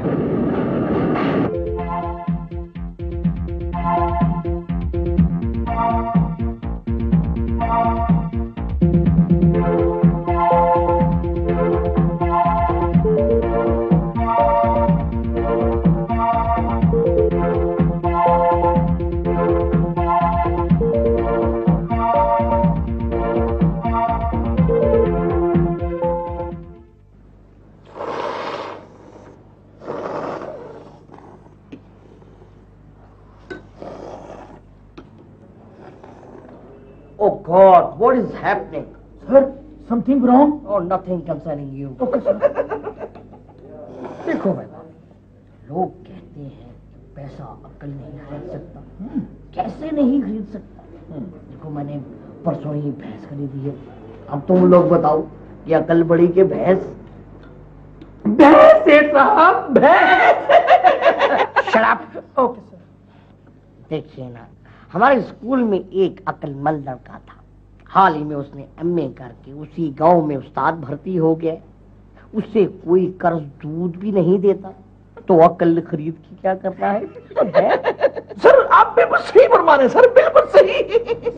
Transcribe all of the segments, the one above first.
Oh God, what is happening? Sir, something wrong? Oh, nothing concerning you. Okay, sir. देखो भाई, लोग कहते हैं कि पैसा अक्ल नहीं खरीद सकता। कैसे नहीं खरीद सकता? देखो मैंने परसों ही भैंस खरीदी है। अब तुम लोग बताओ कि अक्ल बड़ी के भैंस? भैंस सेठ साहब, भैंस। शराब। Okay sir. देखिए ना, हमारे स्कूल में एक अक्लमंद लड़का था। हाल ही में उसने एमए करके उसी गांव में उस्ताद भर्ती हो गया। उसे कोई कर्ज दूध भी नहीं देता, तो अक्ल खरीद के क्या करना है? सर आप बिल्कुल सही फरमा रहे हैं सर, बिल्कुल सही।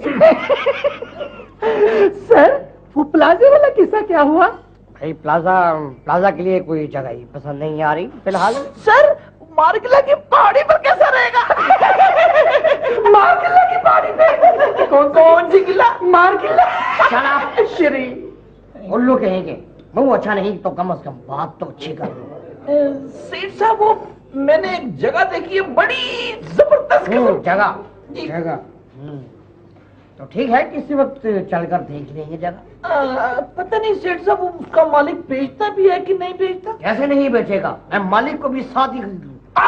सर वो प्लाजा वाला किस्सा क्या हुआ? भाई प्लाजा के लिए कोई जगह ही पसंद नहीं आ रही फिलहाल। सर मार्गिला की पहाड़ी पर कैसा रहेगा? मार्गिला की पहाड़ी पे? कौन सी किला? मार्गिला। शराब श्री उल्लू कहेंगे। मुंह अच्छा नहीं तो कम से कम बात तो अच्छी कर लो। सेठ साहब वो मैंने एक जगह देखी है, बड़ी जबरदस्त जगह। तो ठीक है, किसी वक्त चलकर देख लेंगे जगह। पता नहीं सेठ साहब वो उसका मालिक बेचता भी है कि नहीं बेचता? कैसे नहीं बेचेगा? मैं मालिक को भी साथ ही खरीद लूं।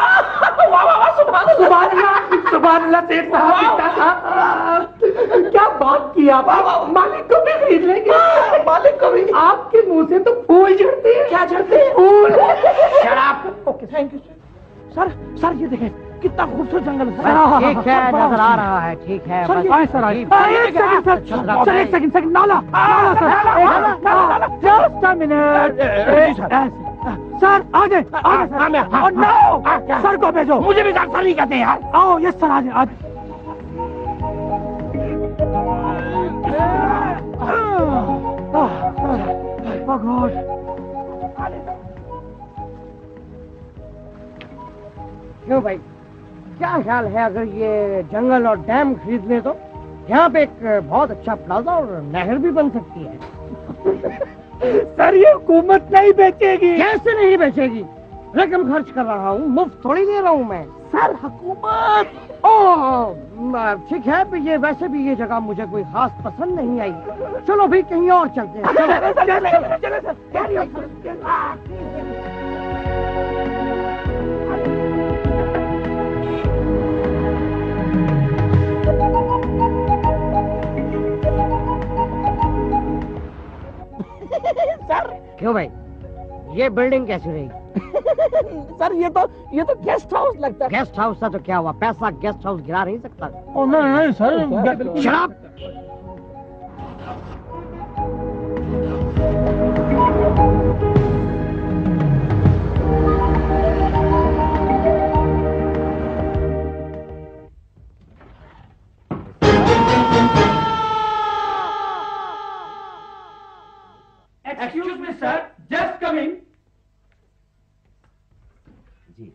सुभान अल्लाह सेठ साहब, क्या बात की आप? मालिक को भी खरीद लेंगे? मालिक को भी? आपके मुंह से तो फूल झड़ते हैं। क्या झड़ते हैं? फूल। शराब। Okay thank you sir. Sir ये देखें कितना खूबसूरत जंगल है। ठीक है, नजर आ रहा है। ठीक है सर, एक सेकंड नाला sir, just a minute sir. आगे सर को भेजो। मुझे भी सर नहीं कहते यार। आओ यस सर, आगे आज। क्यों भाई, क्या ख्याल है अगर ये जंगल और डैम खरीद ले तो? यहाँ पे एक बहुत अच्छा प्लाजा और नहर भी बन सकती है। सर ये हुकूमत नहीं बेचेगी। कैसे नहीं बेचेगी? रकम खर्च कर रहा हूँ, मुफ्त थोड़ी ले रहा हूँ मैं। सर हुकूमत। ठीक है, पर ये वैसे भी ये जगह मुझे कोई खास पसंद नहीं आई। चलो भी कहीं और चलते हैं। सर क्यों भाई, ये बिल्डिंग कैसी रहेगी? सर ये तो गेस्ट हाउस लगता है। गेस्ट हाउस था तो क्या हुआ? पैसा गेस्ट हाउस गिरा नहीं सकता। नहीं सर। शराब। Excuse me, sir. Just come in. जी।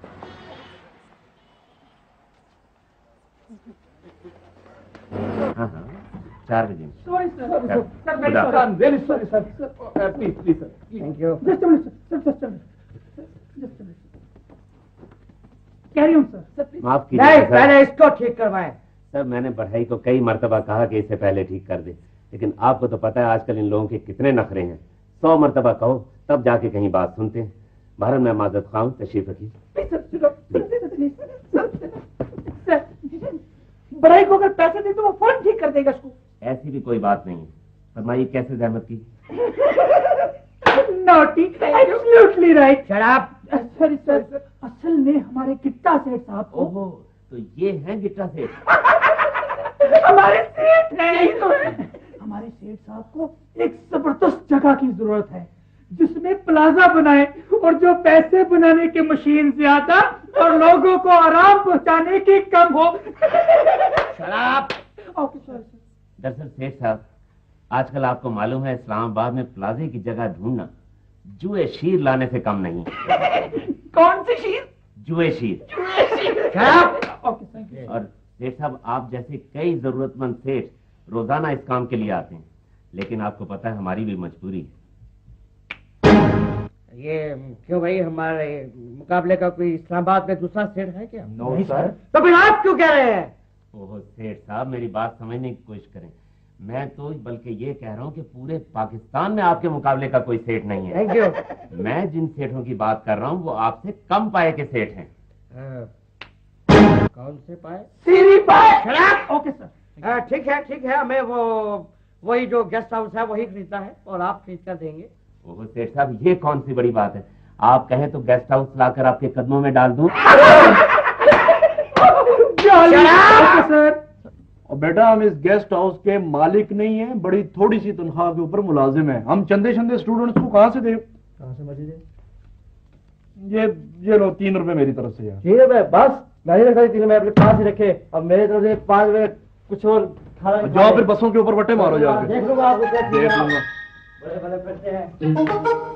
हाँ 4 बजे। Sorry, sir. Sir, very sorry. I'm very sorry, sir. Please, sir. Thank you. Just a minute, sir. Just a minute. Carry on, sir. Sir, please. माफ कीजिए नहीं, पहले इसको ठीक करवाएं। Sir मैंने बढ़ाई को कई मर्तबा कहा कि इसे पहले ठीक कर दे, लेकिन आपको तो पता है आजकल इन लोगों के कितने नखरे हैं। 100 मर्तबा कहो तब जाके कहीं बात सुनते हैं। बहरहाल मैं माजरत खाऊं, तशरीफ रखिए। बढ़ाई को अगर पैसे दे तो वो फौरन ठीक कर देगा इसको। ऐसी भी कोई बात नहीं है। फरमाइए कैसे जहमत की? Naughty, absolutely right. Shut up. Sorry, sir. असल में हमारे गिट्टा सेठ साहब को। ओहो, तो ये हैं गिट्टा सेठ? हमारे सेठ नहीं तो है। हमारे सेठ साहब को एक जबरदस्त जगह की जरूरत है जिसमें प्लाजा बनाए और जो पैसे बनाने की मशीन ज्यादा और लोगों को आराम पहुंचाने की कम हो। शराब। दरअसल सेठ साहब, आजकल आपको मालूम है इस्लामाबाद में प्लाजे की जगह ढूंढना जुए शीर लाने से कम नहीं। कौन सी शीर? जुए शीर। शराब। और सेठ साहब, आप जैसे कई जरूरतमंद सेठ रोजाना इस काम के लिए आते हैं, लेकिन आपको पता है हमारी भी मजबूरी है। ये क्यों भाई, हमारे मुकाबले का कोई इस्लामाबाद में दूसरा सेठ है क्या? No sir. तो फिर आप क्यों कह रहे हैं? ओह सेठ साहब, मेरी बात समझने की कोशिश करें। मैं तो बल्कि ये कह रहा हूँ कि पूरे पाकिस्तान में आपके मुकाबले का कोई सेठ नहीं है। Thank you. मैं जिन सेठों की बात कर रहा हूँ वो आपसे कम पाए के सेठ हैं। कौन से पाए? सीरी पाए। शराब। Okay sir. ठीक है, हमें वही जो गेस्ट हाउस है वही खरीदना है और आप खरीद कर देंगे। ओह सेठ साहब, ये कौन सी बड़ी बात है, आप कहें तो गेस्ट हाउस लाकर आपके कदमों में डाल दूं। सर, और बेटा हम इस गेस्ट हाउस के मालिक नहीं हैं, बड़ी थोड़ी सी तनख्वाह के ऊपर मुलाजिम हैं। हम चंदे स्टूडेंट्स को कहाँ से दें? कहाँ से मजे दे? ये लो 3 रुपए मेरी तरफ से यार। 3 रुपए बस? नहीं रखा 3 रुपए, अपने पास ही रखे। अब मेरे तरफ से 5 रुपए कुछ और खाना जाओ फिर बसों के ऊपर बट्टे मारो जाके। देख लूंगा आपको। देख लूंगा। बड़े बड़े करते हैं।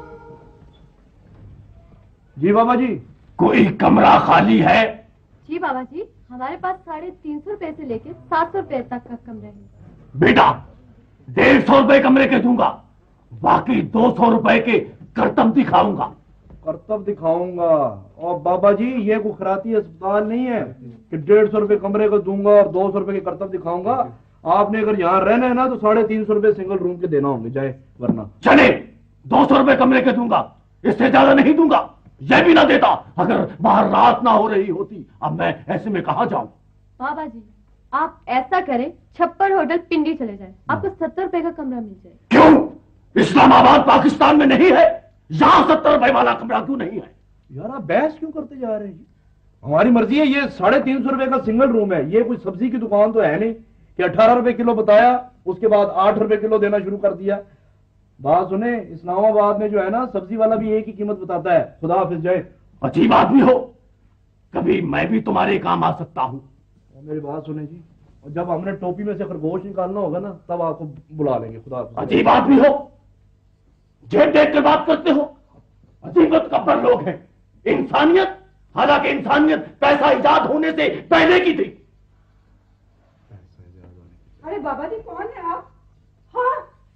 जी बाबा जी। कोई कमरा खाली है? जी बाबा जी, हमारे पास 350 रुपए से लेकर 700 रुपए तक का कमरा है। बेटा 150 रुपए कमरे के दूंगा, बाकी 200 रुपए के करतब दिखाऊंगा। करतब दिखाऊंगा? और बाबा जी ये कोई खराती अस्पताल नहीं है कि 150 रुपए कमरे को दूंगा और 200 रुपए के करतब दिखाऊंगा। आपने अगर यहाँ रहना है ना तो 350 रुपए सिंगल रूम के देना होंगे चाहे, वरना चले 200 रुपए कमरे के दूंगा, इससे ज्यादा नहीं दूंगा। यह भी ना देता अगर बाहर रात ना हो रही होती। अब मैं ऐसे में कहाँ जाऊं? बाबा जी आप ऐसा करें, छप्पर होटल पिंडी चले जाए, आपको 70 रुपए का कमरा मिल जाए। क्यों? इस्लामाबाद पाकिस्तान में नहीं है? यहाँ 70 रुपए वाला कमरा क्यों नहीं है? यार आप बहस क्यों करते जा रहे हैं? हमारी मर्जी है। ये 350 रुपए का सिंगल रूम है, ये कोई सब्जी की दुकान तो है नहीं कि 18 रुपए किलो बताया उसके बाद 8 रुपए किलो देना शुरू कर दिया। बात सुने, इस्लामाबाद में जो है ना सब्जी वाला भी एक ही कीमत बताता है। खुदा हाफिज जाए। अजीब आदमी हो, कभी मैं भी तुम्हारे काम आ सकता हूँ। मेरी बात सुने जी, और जब हमने टोपी में से खरगोश निकालना होगा ना तब आपको बुला लेंगे। खुदा हाफिज। अजीब आदमी हो, जेब देख के बात करते हो। अजीबत कब्र लोग हैं। इंसानियत, हालांकि इंसानियत पैसा इजाद होने से पहले की थी। अरे बाबा जी कौन है आप? हाँ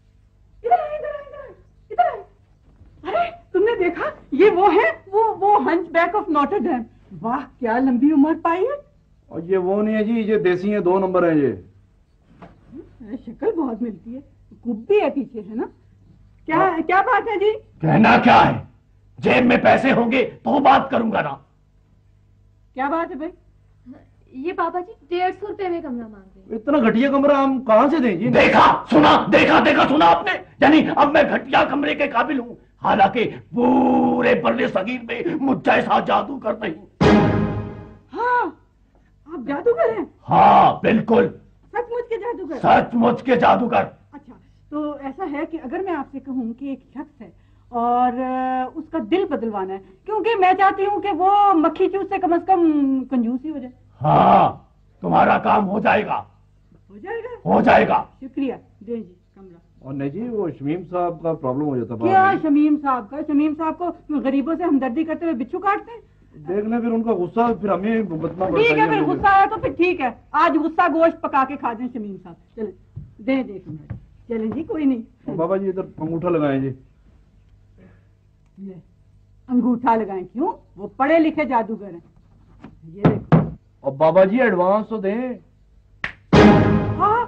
इधर अरे तुमने देखा, ये वो है, वो हंचबैक ऑफ नॉटर डैम। वाह क्या लंबी उम्र पाई है। और ये वो नहीं है जी, ये देसी है, 2 नंबर है ये। शक्ल बहुत मिलती है, कुब भी है पीछे, है ना? क्या बात है जी? कहना क्या है, जेब में पैसे होंगे तो बात करूंगा ना। क्या बात है भाई? ये बाबा जी 150 रुपए में कमरा मांग रहे हैं। इतना घटिया कमरा हम कहाँ से दें जी? देखा सुना आपने? यानी अब मैं घटिया कमरे के काबिल हूँ, हालांकि पूरे बर्रे सगीर में मुझ जैसा जादूगर नहीं। हाँ आप जादूगर हैं? हाँ बिल्कुल, सचमुच के जादूगर? सचमुच के जादूगर। अच्छा तो ऐसा है कि अगर मैं आपसे कहूँ कि एक शख्स है और उसका दिल बदलवाना है, क्योंकि मैं चाहती हूँ कि वो मक्खी चूस से कम कंजूसी हो जाए। हाँ तुम्हारा काम हो जाएगा। हो जाएगा। शुक्रिया, दे जी कमरा। और नहीं जी, वो शमीम साहब का प्रॉब्लम हो जाता। क्या शमीम साहब का? शमीम साहब को गरीबों से हमदर्दी करते हुए बिच्छू काटते हैं। देखना फिर उनका गुस्सा, फिर हमें भुगतना पड़ता है। ठीक है, फिर गुस्सा आया तो फिर ठीक है, आज गुस्सा गोश्त पका के खा दें शमीम साहब। चले दे चले जी, कोई नहीं। बाबा जी इधर अंगूठा लगाएं जी। ले अंगूठा लगाएं? क्यों? वो पढ़े लिखे जादूगर हैं। ये देखो। और बाबा जी एडवांस तो दें। हाँ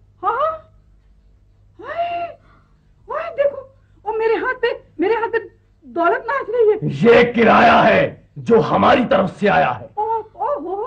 देखो, और मेरे हाथ पे दौलत नाच रही है। ये किराया है जो हमारी तरफ से आया है। ओहो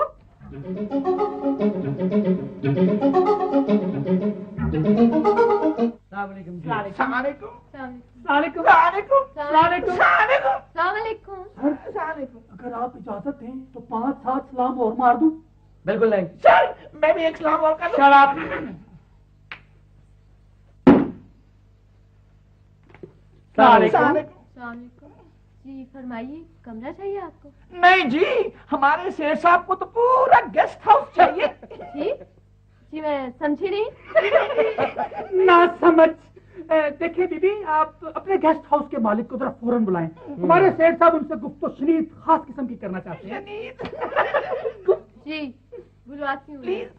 अगर आप इजाजत दें तो 5-7 सलाम और मार दूं। बिल्कुल नहीं सर, मैं भी एक सलाम और कर दूं। शराब। सलाम जी फरमाइए, कमरा चाहिए आपको? नहीं जी, हमारे सेठ साहब को तो पूरा गेस्ट हाउस चाहिए। जी जी मैं समझी नहीं। ना समझ। देखिए बीबी, आप अपने गेस्ट हाउस के मालिक को जरा फौरन बुलाएं। हमारे सेठ साहब उनसे गुफ्तो शनीद खास किस्म की करना चाहते हैं। जी बुलवाती हूँ। प्लीज।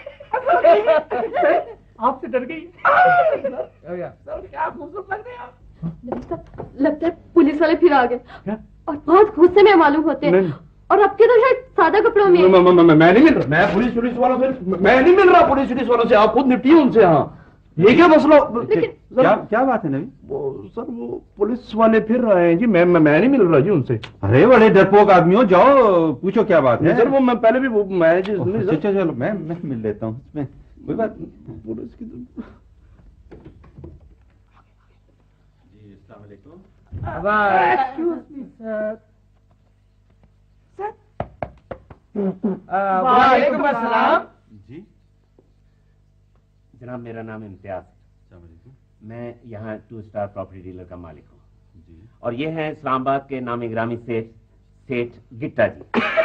आपसे डर गई। क्या खूबसूरत लग रहे हैं आप। लगता है पुलिस वाले फिर आ गए और बहुत गुस्से में मालूम होते हैं। और आपके तो शायद सादा कपड़ों में। मैं नहीं मिल रहा, मैं पुलिस वालों से मैं नहीं मिल रहा, पुलिस वालों से आप खुद निपटिए उनसे। हाँ ये क्या मसला? क्या बात है नवीद? वो पुलिस वाले फिर रहे हैं जी। मैं नहीं मिल रहा जी उनसे। अरे बड़े डरपोक आदमी हो, जाओ पूछो क्या बात है। सर वो मैं पहले भी मैं चलो मैं मिल लेता हूँ, इसमें कोई बात नहीं। पुलिस की तो जी अस्सलाम वालेकुम। वालेकुम अस्सलाम। जी जनाब मेरा नाम इम्तियाज है। मैं यहाँ 2 स्टार प्रॉपर्टी डीलर का मालिक हूँ जी। और ये हैं इस्लामाबाद के नामी ग्रामी सेठ गिट्टा जी।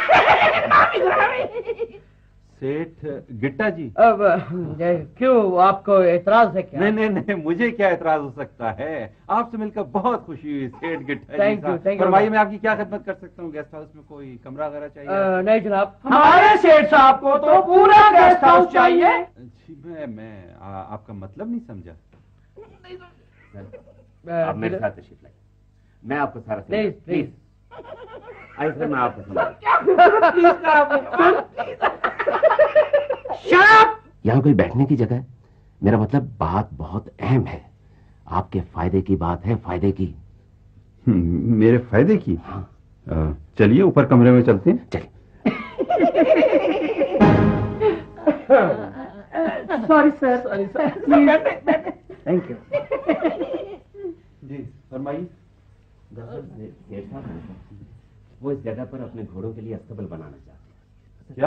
सेठ गिट्टा जी? अब क्यों, आपको एतराज है क्या? नहीं, मुझे क्या एतराज हो सकता है? आपसे मिलकर बहुत खुशी हुई सेठ गिट्टा थैंक जी। यू। फरमाइए मैं आपकी क्या खिदमत कर सकता हूँ? गेस्ट हाउस में कोई कमरा वगैरह चाहिए? नहीं जनाब, हमारे सेठ साहब को तो पूरा गेस्ट हाउस चाहिए। जी मैं आपका मतलब नहीं समझा। आप मेरे साथ तशरीफ लाइए, मैं आपको सारा प्लीज ऐसे मैं आपको समझाऊं। यहाँ कोई बैठने की जगह है? मेरा मतलब बात बहुत अहम है, आपके फायदे की बात है, फायदे की। मेरे फायदे की? हाँ। चलिए ऊपर कमरे में चलते हैं। चलिए। Sorry sir. Thank you. जी फरमाइए। वो इस जगह पर अपने घोड़ों के लिए अस्तबल बनाना चाहते हैं। क्या?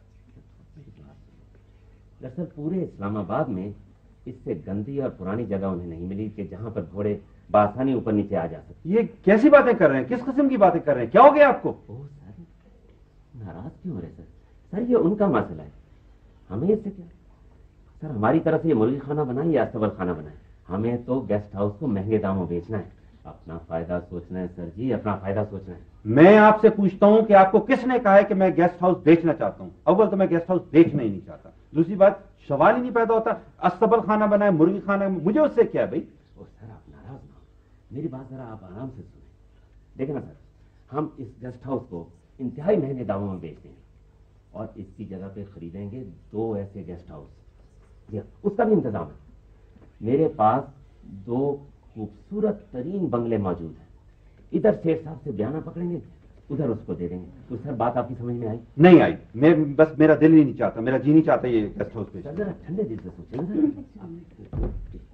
दरअसल पूरे इस्लामाबाद में इससे गंदी और पुरानी जगह उन्हें नहीं मिली कि जहां पर घोड़े बासानी ऊपर नीचे आ जा सकते। ये कैसी बातें कर रहे हैं? किस किस्म की बातें कर रहे हैं? क्या हो गया आपको? ओह सर, नाराज क्यों हो रहे सर? ये उनका मसला है, हमें इससे क्या? सर हमारी तरफ से ये मुर्गी खाना बनाए या अस्तबल खाना बनाए, हमें तो गेस्ट हाउस को महंगे दामों बेचना है। अपना फायदा सोचना है सर जी, अपना फायदा सोचना है। मैं आपसे पूछता हूं कि आपको किसने कहा है कि मैं गेस्ट हाउस बेचना चाहता हूं? अव्वल तो मैं गेस्ट हाउस बेचना ही नहीं चाहता, दूसरी बात सवाल ही नहीं पैदा होता अस्तबल खाना बनाए मुर्गी खाना, मुझे उससे क्या है भाई? ओ सर आप नाराज ना हो, मेरी बात जरा आप आराम से सुने। देखिए ना सर, हम इस गेस्ट हाउस को इंतहाई महंगे दामों में बेच देंगे और इसकी जगह पे खरीदेंगे 2 ऐसे गेस्ट हाउस। उसका भी इंतजाम है। मेरे पास 2 खूबसूरत तरीन बंगले मौजूद हैं। इधर सेठ साहब से बयाना पकड़ेंगे, उधर उसको दे देंगे। तो सर बात आपकी समझ में आई? नहीं आई। मैं बस मेरा दिल ही नहीं चाहता, मेरा जी नहीं चाहता ये गेस्ट हाउस पे। जरा ठंडे दिल से सोचेंगे।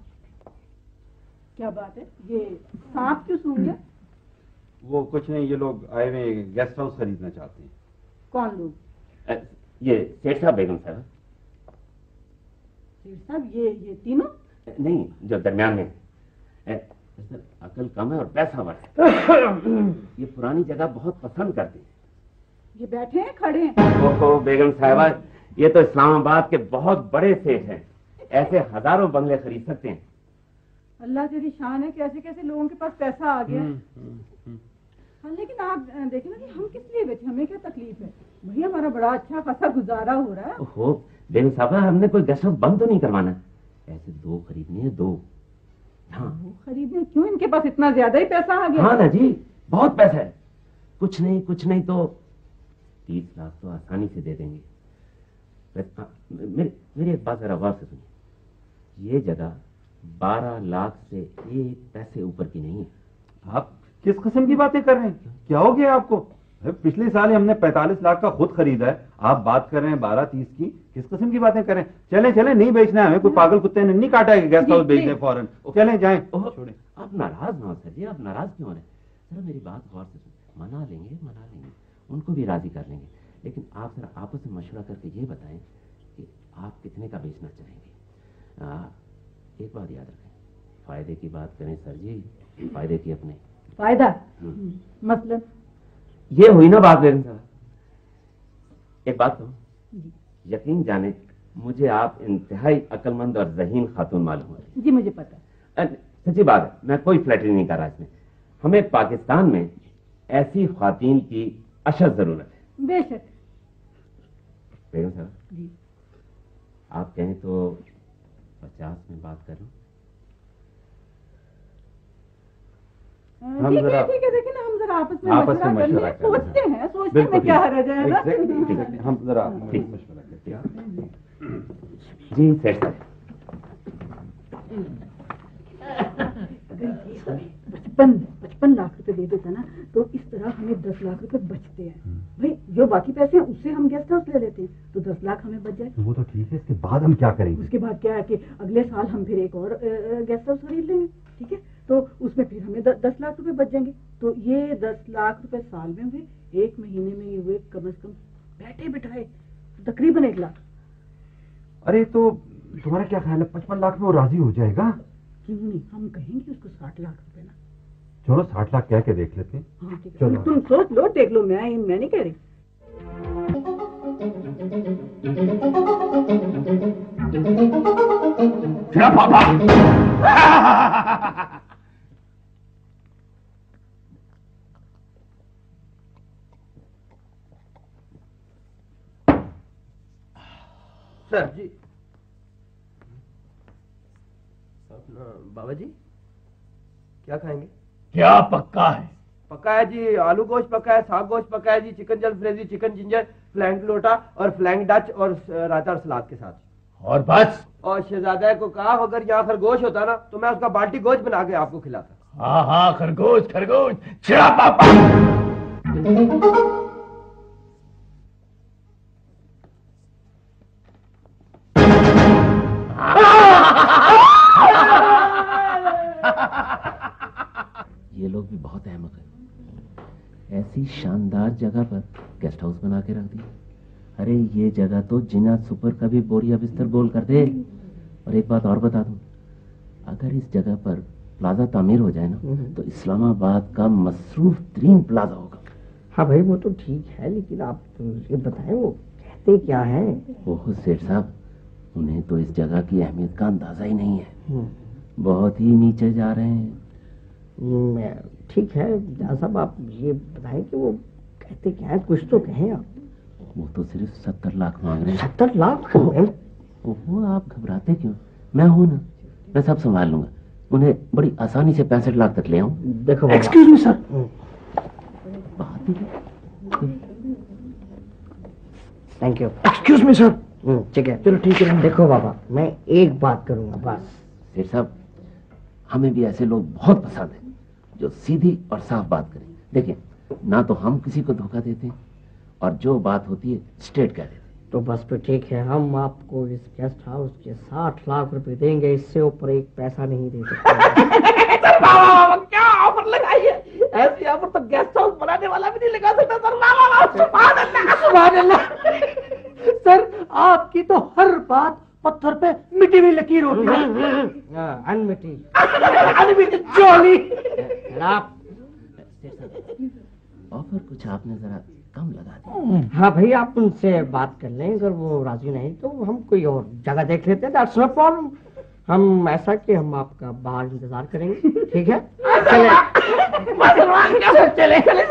क्या बात है, ये सांप क्यों सूंघ गया? वो कुछ नहीं, ये लोग आए हुए गेस्ट हाउस खरीदना चाहते हैं। कौन लोग? ये सेठ साहब, बेगम साहब। सेठ साहब ये तीनों? नहीं, जो दरमियान में है। सर अकल कम है और पैसा बढ़ है। ये पुरानी जगह बहुत पसंद करते हैं। ये बैठे हैं खड़े हैं? ओहो बेगम साहबा, ये तो इस्लामाबाद के बहुत बड़े सेठ हैं, ऐसे हजारों बंगले खरीद सकते हैं। अल्लाह तेरी शान है, कैसे कैसे लोगों के पास पैसा आ गया। हाँ लेकिन आप देखें ना कि हम किस लिए बैठे, हमें क्या तकलीफ है? भैया हमारा बड़ा अच्छा खासा गुजारा हो रहा है। ओहो बेगम साहबा, हमने कोई गेस्ट हाउस बंद तो नहीं करवाना, ऐसे 2 खरीदने हैं, 2। हाँ खरीदने क्यों? इनके पास इतना ज्यादा ही पैसा आ गया। हाँ ना जी, बहुत पैसा है। कुछ नहीं तो 30 लाख तो आसानी से दे देंगे। मेरी एक बात जरा गौर से सुनिए, ये जगह 12 लाख से 1 पैसे ऊपर की नहीं है। आप किस किस्म की बातें कर रहे हैं? क्या हो गया आपको? पिछले साल ही हमने 45 लाख का खुद खरीदा है, आप बात कर रहे हैं 12-30 की। किस किस्म की बातें कर रहे हैं? चले नहीं बेचना है हमें, कोई पागल कुत्ते ने नहीं काटा है गेस्ट हाउस बेच दे फौरन। चले जाएं। छोड़े। आप नाराज ना हो सर जी, आप नाराज क्यों हो रहे हैं? जरा मेरी बात गौर से सुनिए, मना लेंगे, उनको भी राजी कर लेंगे, लेकिन आप जरा आपस में मशवरा करके ये बताएं कि आप कितने का बेचना चाहेंगे। एक बात याद रखें, फायदे की बात करें सर जी, फायदे की अपने। फायदा मतलब ये हुई ना बात बेगम साहब। एक बात तो यकीन जाने मुझे आप इंतहाई अक्लमंद और ज़हीन खातून मालूम होती। जी मुझे पता है। सच्ची बात है, मैं कोई फ्लैटरी नहीं कर रहा इसमें। हमें पाकिस्तान में ऐसी खातून की अशद जरूरत है। बेशक। बेगम साहब जी आप कहें तो 50 में बात करूं? ठीक है देखिए ना, हम जरा आपस में मशवरा कर सोचते हैं, सोचते में क्या हर्ज है ना। हम जरा मशवरा करते हैं। जी सेठ साहब। 55 लाख रुपए दे देता ना तो इस तरह हमें 10 लाख रुपए बचते हैं। भाई जो बाकी पैसे हैं उससे हम गेस्ट हाउस ले लेते हैं तो 10 लाख हमें बच जाए। वो तो ठीक है, इसके बाद हम क्या करेंगे? उसके बाद क्या है कि अगले साल हम फिर एक और गेस्ट हाउस खरीद लेंगे, ठीक है, तो उसमें फिर हमें 10 लाख रुपए बच जाएंगे। तो ये 10 लाख रुपए साल में हुए, एक महीने में ये हुए कम से कम बैठे बिठाए तकरीबन 1 लाख। अरे तो तुम्हारा क्या ख्याल है, 55 लाख में वो राजी हो जाएगा? क्यों नहीं, हम कहेंगे उसको 60 लाख रुपए ना। चलो 60 लाख कह के देख लेते हैं। हाँ ठीक है, तुम सोच लो, देख लो, मैं नहीं कह रही। पापा सर जी। बाबा जी क्या खाएंगे? क्या पक्का है? पका है जी, आलू गोश्त पका है, साग गोश्त पका है जी, चिकन जलफ्रेजी, चिकन जिंजर, फ्लैंक लोटा और फ्लैंक डच और रायता और सलाद के साथ। और बस? और शहजादा को कहा अगर यहाँ खरगोश होता ना तो मैं उसका बाल्टी गोश्त बना के आपको खिलाता। हाँ हाँ, खरगोश खरगोश छिड़ा पापा। ये लोग भी बहुत अहमक है, ऐसी शानदार जगह पर गेस्ट हाउस बना के रख दिया। अरे ये जगह तो जिना सुपर का भी बोरिया बिस्तर बोल कर दे। और एक बात और बता दूं, अगर इस जगह पर प्लाजा तामीर हो जाए ना तो इस्लामाबाद का मसरूफ तरीन प्लाजा होगा। हाँ भाई वो तो ठीक है, लेकिन आप ये बताएं वो कहते क्या है? ओह सेठ साहब, उन्हें तो इस जगह की अहमियत का अंदाजा ही नहीं है, बहुत ही नीचे जा रहे हैं। ठीक है साहब, आप ये बताएं कि वो कहते क्या है, कुछ तो कहें आप। वो तो सिर्फ 70 लाख मांग रहे हैं। 70 लाख? ओहो आप घबराते क्यों, मैं हूं ना, मैं सब संभाल लूंगा। उन्हें बड़ी आसानी से 65 लाख तक ले आऊं। देखो एक्सक्यूज मी सर। बात ही thank you. Excuse me sir. ठीक है, चलो ठीक है। देखो बाबा, मैं एक बात करूंगा बस। सेठ साहब, हमें भी ऐसे लोग बहुत पसंद है जो सीधी और साफ बात करें। देखिए, ना तो हम किसी को धोखा देते हैं और जो बात होती है स्ट्रेट कह देते हैं। तो बस फिर ठीक है, हम आपको इस गेस्ट हाउस के 60 लाख रुपए देंगे, इससे ऊपर एक पैसा नहीं दे सकते। क्या ऑफर लगाई है? ऐसी ऑफर तो गेस्ट हाउस बनाने वाला भी नहीं लगा सकता सर। सुभान अल्लाह, सुभान अल्लाह। सर आपकी तो हर बात पत्थर पे मिटी हुई लकीर होती है। अनमिटी अनमिटी जोली। ऑफर कुछ आपने जरा कम लगा दिया। हाँ भाई, आप उनसे बात कर लें, अगर वो राजी नहीं तो हम कोई और जगह देख लेते हैं। That's no problem. हम ऐसा कि हम आपका बाहर इंतजार करेंगे, ठीक है? चले चले चले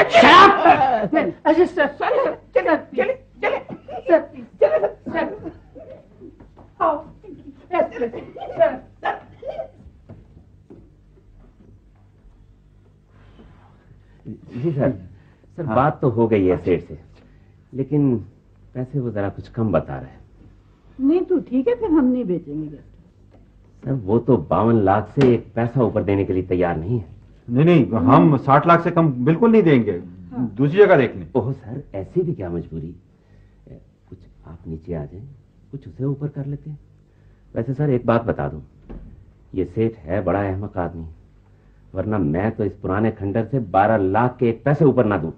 जी सर, सर बात तो हो गई है सेठ से, लेकिन पैसे वो जरा कुछ कम बता रहे हैं। नहीं तो ठीक है, फिर हम नहीं बेचेंगे। सर वो तो 52 लाख से एक पैसा ऊपर देने के लिए तैयार नहीं है। नहीं, हम 60 लाख से कम बिल्कुल नहीं देंगे। दूसरी जगह देख लें। ओह सर, ऐसी भी क्या मजबूरी, कुछ आप नीचे आ जाएं, कुछ उसे ऊपर कर लेते हैं। वैसे सर एक बात बता दूं, ये सेठ है बड़ा अहमक आदमी, वरना मैं तो इस पुराने खंडर से 12 लाख के एक पैसे ऊपर ना दूं।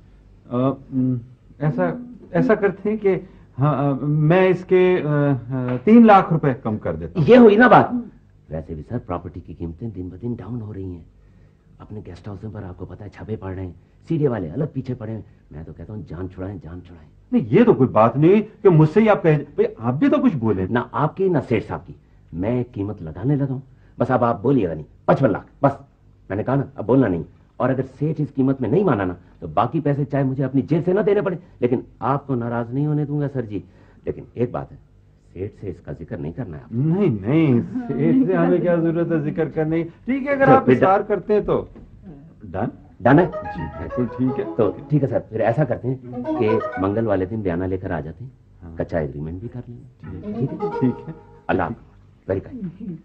ऐसा करते हैं कि हाँ, मैं इसके 3 लाख रुपए कम कर देता हूं। ये हुई ना बात। वैसे भी सर प्रॉपर्टी की कीमतें दिन ब दिन डाउन हो रही हैं अपने गेस्ट हाउस पर आपको पता है छापे पड़ रहे हैं, सीढ़ी वाले अलग पीछे पड़े हैं। मैं तो कहता हूँ जान छुड़ाएं, जान छुड़ाएं। नहीं ये तो कोई बात नहीं कि मुझसे ही आप कहे, भाई आप भी तो कुछ बोले। ना आपकी ना सेठ साहब की, मैं कीमत लगाने लगा हूं। बस अब आप बोलिएगा नहीं, 55 लाख बस। मैंने कहा ना अब बोलना नहीं, और अगर सेठ इस कीमत में नहीं माना ना तो बाकी पैसे चाहे मुझे अपनी जेब से ना देने पड़े, लेकिन आपको नाराज नहीं होने दूंगा सर जी। लेकिन एक बात है, सेठ से इसका जिक्र नहीं करना है। नहीं नहीं, सेठ से हमें क्या जरूरत है जिक्र करने की। ठीक है, अगर आप इशार करते हैं तो डन। डन है जी बिल्कुल ठीक है। तो ठीक है सर, फिर ऐसा करते हैं कि मंगल वाले दिन बयाना लेकर आ जाते हैं, कच्चा एग्रीमेंट भी कर लेंगे। ठीक है ठीक है। Allah very kind.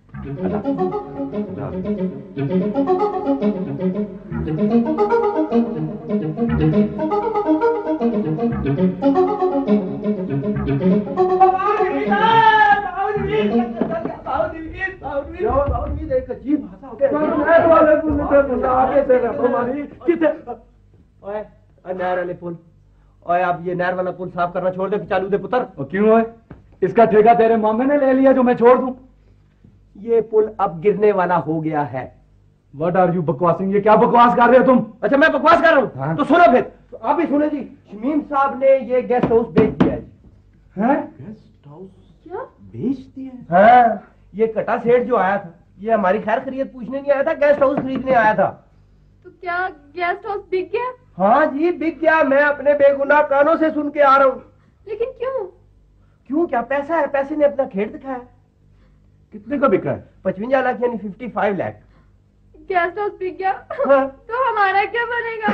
नहर वाले पुल, और आप ये नहर वाला पुल साफ करना छोड़ दे, चालू दे पुत्र। और क्यों है? इसका ठेका तेरे मामे ने ले लिया जो मैं छोड़ दूं? ये पुल अब गिरने वाला हो गया है। व्हाट आर यू बकवासिंग? ये क्या बकवास कर रहे हो तुम? अच्छा मैं बकवास कर रहा हूँ? हाँ? तो सुनो फिर, तो आप ही सुने जी, शमीम साहब ने ये गेस्ट हाउस बेच दिया जी। हैं? गेस्ट हाउस क्या? बेच दिया? हाँ, ये कटा सेठ जो आया था, ये हमारी खैर खैरियत पूछने नहीं आया था, गेस्ट हाउस खरीदने आया था। तो क्या गेस्ट हाउस बिक गया? हाँ जी बिक गया, मैं अपने बेगुनाह कानों से सुन के आ रहा हूँ। लेकिन क्यों? क्यों क्या, पैसा है, पैसे ने अपना खेत दिखाया। कितने का बिका है? 55 लाख यानी 55 लाख। गेस्ट हाउस बिक गया हाँ। तो हमारा क्या बनेगा?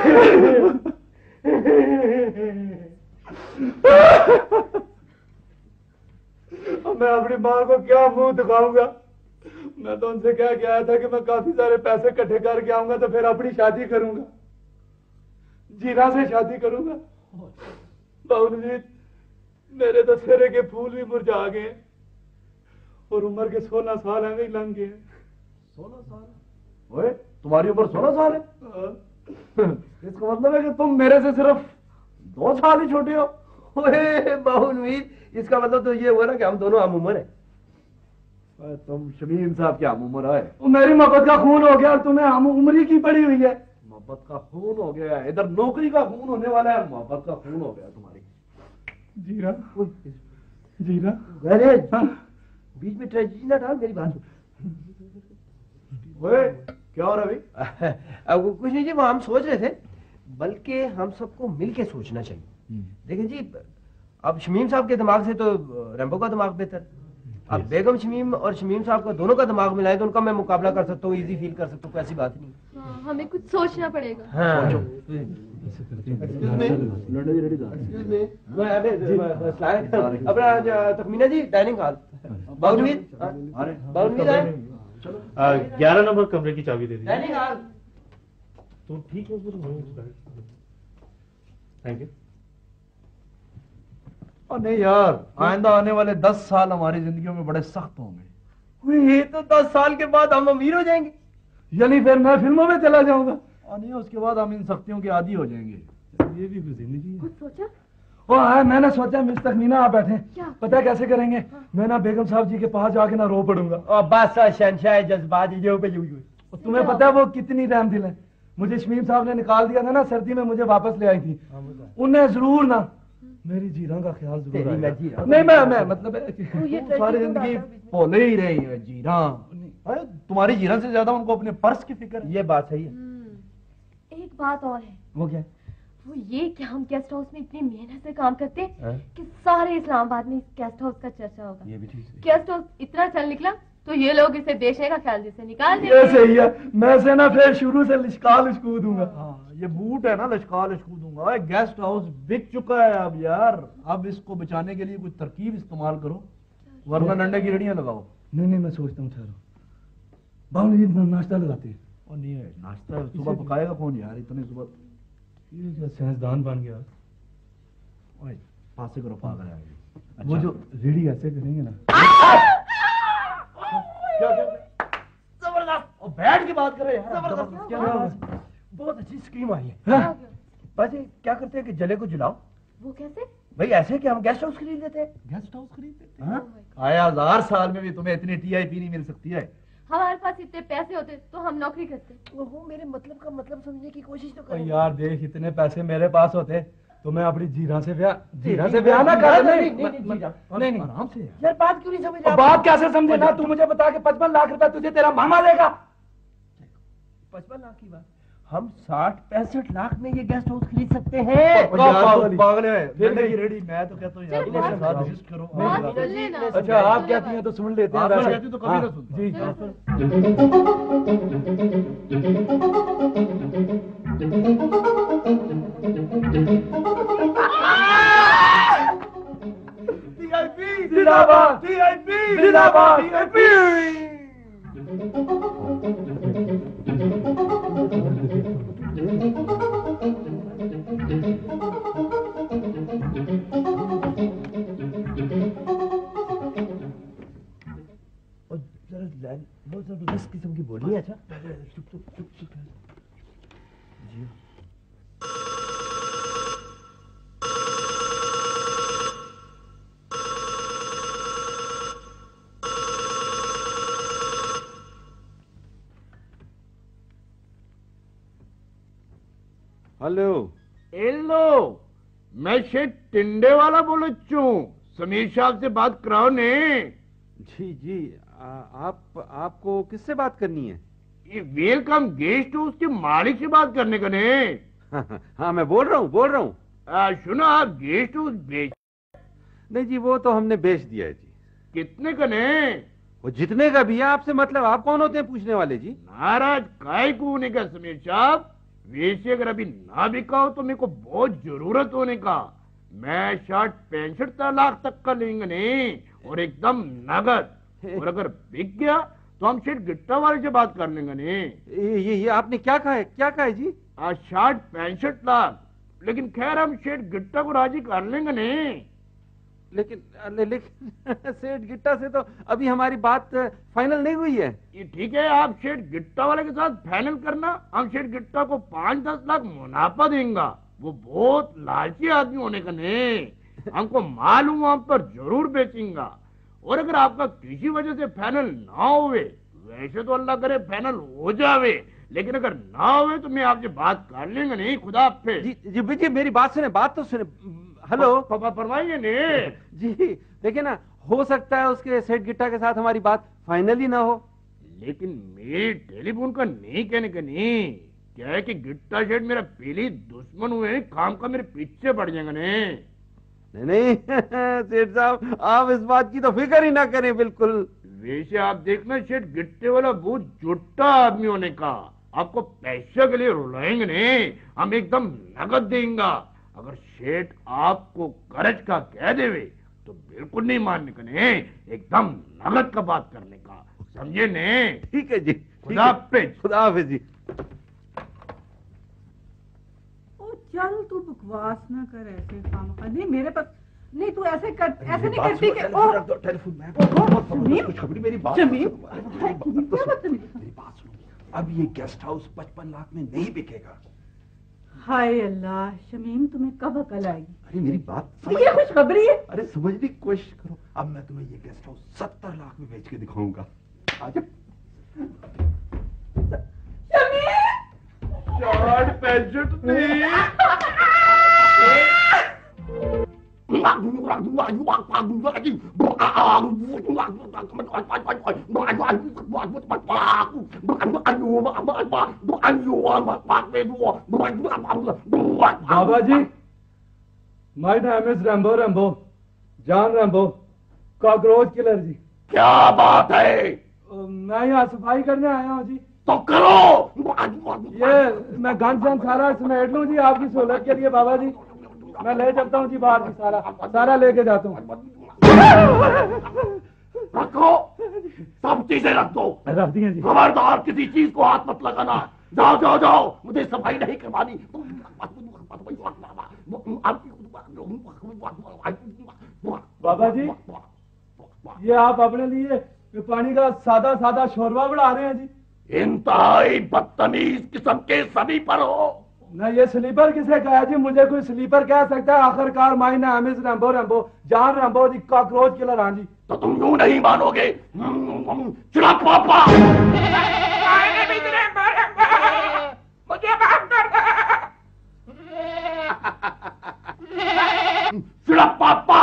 मैं अपनी माँ को क्या मुंह दिखाऊंगा? मैं तो उनसे क्या गया था कि मैं काफी सारे पैसे इकट्ठे करके आऊंगा तो फिर अपनी शादी करूंगा, जीरा से शादी करूंगा। बावजूद मेरे तो सिरे के फूल भी मुरझा गए और उम्र के 16 साल हमें लंघ गए। 16 साल? ओए तुम्हारी उम्र 16 साल है? इसका मतलब है कि तुम मेरे से सिर्फ 2 साल ही छोटे हो। ओए बाहुलवीर, इसका मतलब तो ये हुआ ना कि हम दोनों हम उम्र है। तुम शमीम साहब क्या हम उम्र आए? मेरी मोहब्बत का खून हो गया और तुम्हें हम उम्र की पड़ी हुई है। मोहब्बत का खून हो गया है, इधर नौकरी का खून होने वाला है, मोहब्बत का खून हो गया तुम्हारी। जीरा जीरा अरे बीच में ट्रेजेडी ना डाल, मेरी बात। ओए क्या हो रहा है अब कुछ नहीं जी, वो हम सोच रहे थे, बल्कि हम सबको मिलके सोचना चाहिए। देखिए जी, अब शमीम साहब के दिमाग से तो रैम्बो का दिमाग बेहतर। अब बेगम शमीम और शमीम साहब का दोनों का दिमाग मिलाए तो उनका मैं मुकाबला कर सकता हूँ, इजी फील कर सकता हूँ, कोई ऐसी बात नहीं। हाँ, हमें कुछ सोचना पड़ेगा। हाँ। अपना तखमीना जी, डाइनिंग हॉल। बाउलवीर 11 नंबर कमरे की चाबी दे दी। Dining hall. तुम ठीक है? Thank you. और नहीं यार, आइंदा आने वाले 10 साल हमारी जिंदगियों में बड़े सख्त होंगे। ये तो 10 साल के बाद हम अमीर हो जाएंगे। यानी फिर मैं फिल्मों में चला जाऊंगा और नहीं उसके बाद हम इन सख्तियों के आदी हो जाएंगे। ये भी कुछ जिंदगी है। कुछ सोचा? ओ हाँ, मैंने सोचा मिस तखमीना आप बैठे, क्या? पता है कैसे करेंगे? हाँ। मैं ना बेगम साहब जी के पास जाके ना रो पड़ूंगा। और बादशाह शहनशाह जज्बात और तुम्हें पता है वो कितनी रहम दिल है। मुझे शमीम साहब ने निकाल दिया था ना सर्दी में, मुझे वापस ले आई थी। उन्हें जरूर ना मेरी जीरा का ख्याल जरूर आएगा। नहीं मैं मतलब है कि सारी जिंदगी भोले ही रही है जीरा। अरे तुम्हारी जीरा से ज्यादा उनको अपने पर्स की फिक्र है। ये बात सही है। एक बात और है। वो क्या? वो ये कि हम गेस्ट हाउस में इतनी मेहनत से काम करते हैं कि सारे इस्लामाबाद में इस गेस्ट हाउस का चर्चा होगा। ये भी ठीक है। गेस्ट हाउस इतना चल निकला तो ये लोग इसे बेचने का ख्याल जिसे निकाल ये सही है। मैं से ना फिर शुरू से लिशका लिशकू दूंगा। हाँ, ये बूट है ना, लिशका लिशकू दूंगा। गेस्ट हाउस बिक चुका है अब यार, अब इसको बचाने के लिए कोई तरकीब इस्तेमाल करो, वरना डंडे की रड़ियां लगाओ। नहीं मैं सोचता हूँ, ठहरो बाबू जी नाश्ता लगाते हैं। और नहीं है नाश्ता सुबह पकाएगा कौन यार इतने सुबह? ये क्या साइंसदान बन गया। ओए पास से करो, पागल है। अच्छा। वो जो रेडी ऐसे करेंगे ना। क्या जबरदस्त। और बैठ के बात कर रहे हैं। जबरदस्त। क्या बहुत अच्छी स्कीम आई है। वैसे क्या करते हैं कि जले को जलाओ। वो कैसे? भाई ऐसे कि हम गेस्ट हाउस खरीद लेते हैं। गेस्ट हाउस खरीद लेते हैं? आया 1000 साल में भी तुम्हें इतनी टीआईपी नहीं मिल सकती है। हमारे पास इतने पैसे होते तो हम नौकरी करते। वो मेरे मतलब का मतलब समझने की कोशिश तो करो। यार देख, इतने पैसे मेरे पास होते तो मैं अपनी जीरा से ब्याह ना कर। नहीं आराम से यार, बात क्यों नहीं समझ रहा? बात कैसे समझे ना, तू मुझे बता के 55 लाख रुपए तुझे तेरा मामा देगा। 55 लाख की बात, हम 60-65 लाख में ये गेस्ट हाउस खरीद सकते हैं। पागल है रेडी। मैं तो कहता हूँ यार रजिस्ट करो। अच्छा आप कहती हैं तो सुन लेते हैं। तो कभी ना सुन जी जिंदाबाद जिंदाबाद। बहुत जबरदस्त किस्म की बोली है। अच्छा चुप। हेलो, मैं शेख टिंडे वाला बोलो चूं, समीर साहब से बात कराओ ने। जी आपको किससे बात करनी है? ये वेलकम गेस्ट हाउस के मालिक से बात करने का ने। हाँ मैं बोल रहा हूँ। सुनो, आप गेस्ट हाउस बेच? नहीं जी, वो तो हमने बेच दिया है जी। कितने का ने? वो जितने का भी है। आपसे मतलब आप कौन होते हैं पूछने वाले जी? नाराज काय को होने का समीर साहब? वैसे अगर अभी ना बिका हो तो मेरे को बहुत जरूरत होने का। मैं 60-65 लाख तक का लेंगे नहीं, और एकदम नगद। और अगर बिक गया तो हम शेठ गिट्टा वाले से बात कर लेंगे नहीं। ये आपने क्या कहा है जी? 60-65 लाख। लेकिन खैर हम शेठ गिट्टा को राजी कर लेंगे नहीं। लेकिन सेठ गिट्टा से तो अभी हमारी बात फाइनल नहीं हुई है। ये ठीक है, आप शेठ गिट्टा वाले के साथ फाइनल करना। हम शेठ गिट्टा को 5-10 लाख मुनाफा देंगे। वो बहुत लालची आदमी होने का नहीं, हमको मालूम हम पर जरूर बेचेंगे। और अगर आपका किसी वजह से फाइनल ना हुए, वैसे तो अल्लाह करे फाइनल हो जावे, लेकिन अगर ना हुए तो मैं आपसे बात कर लेंगे नहीं। खुदा पे जी मेरी बात सुने, बात तो सुने। हेलो, फरमाइए ने जी। देखिए ना, हो सकता है उसके सेठ गिट्टा के साथ हमारी बात फाइनल ही ना हो। लेकिन मेरे टेलीफोन का नहीं कहने का नहीं। क्या है कि गिट्टा सेठ मेरा पहले दुश्मन हुए, काम का मेरे पीछे पड़ जाएंगे नहीं सेठ साहब, आप इस बात की तो फिक्र ही ना करें बिल्कुल। वैसे आप देखना सेठ गिट्टे वाला बहुत जुट्टा आदमी होने का, आपको पैसे के लिए रुलाएंगे नहीं, हम एकदम नगद देंगे। अगर सेठ आपको कर्ज का कह देवे तो बिल्कुल नहीं मानने का नहीं, एकदम नगद का बात करने का, समझे ने? ठीक है जी, खुदा हाफिज जी। चल तू बकवास ना कर ऐसे काम का। नहीं मेरे पास नहीं, तू ऐसे नहीं करती कि ओ टेलीफोन शमीम, मेरी बात सुनो। अब ये गेस्ट हाउस 55 लाख में नहीं बिकेगा। हाय अल्लाह, शमीम तुम्हें कब अकल आएगी? अरे मेरी बात ये खुशखबरी है। अरे समझने की कोशिश करो। अब मैं तुम्हें ये गेस्ट हाउस 70 लाख में बेच के दिखाऊंगा। आजा। 60-65 नहीं। बाबा जी, my name is Rambo, John Rambo, cockroach killer ji. क्या बात है? मैं यहाँ सफाई करने आया हूँ जी। तो करो। ये मैं गंद सारा समेट लूँ जी आपकी सहूलत के लिए। बाबा जी मैं ले चलता हूँ जी बाहर जी, सारा लेके जाता हूँ। रखो, सब चीजें रख दो। रख दिए जी। खबरदार किसी चीज को हाथ मत लगाना। जाओ, मुझे सफाई नहीं करवानी। बाबा जी, ये आप अपने लिए पानी का सादा शोरबा बढ़ा रहे हैं जी। इंतहाई बदतमीज किस्म के सभी पर हो। ना ये स्लीपर किसे कहा जी? मुझे कोई स्लीपर कह सकता है? आखिरकार माई नाम is Rambo, Rambo John Rambo the cockroach killer. हाँ जी। तो तुम यूं नहीं मानोगे। चुरा पापा, मुझे माफ कर दे। चुरा पापा।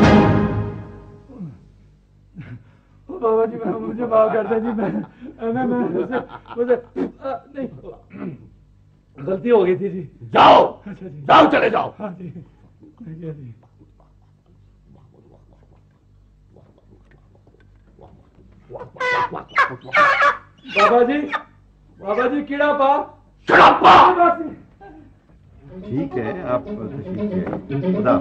बाबा जी मुझे माफ कर दे जी। मैं मुझे नहीं, गलती हो गई थी जी। जाओ अच्छा जी। जाओ, चले जाओ। हाँ जी। जी जी। बाबा जी कीड़ा पा। ठीक है, आप खुदा।